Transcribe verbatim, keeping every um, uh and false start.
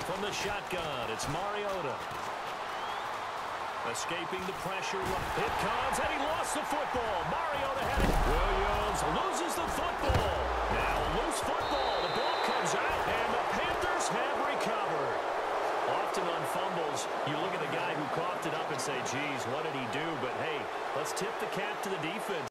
From the shotgun, it's Mariota. Escaping the pressure. It comes, and he lost the football. Mariota had it. Williams loses the football. Now loose football. The ball comes out, and the Panthers have recovered. Often on fumbles, you look at the guy who coughed it up and say, geez, what did he do? But, hey, let's tip the cap to the defense.